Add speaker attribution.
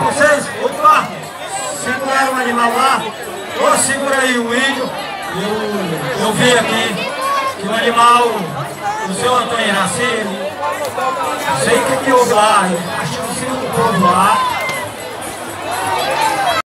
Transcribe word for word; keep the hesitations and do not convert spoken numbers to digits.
Speaker 1: vocês, opa, seguraram o animal lá, ô, segura aí o índio. Eu, eu vi aqui que o animal, o seu Antônio Iraci, não sei o que que houve lá, acho que o povo lá.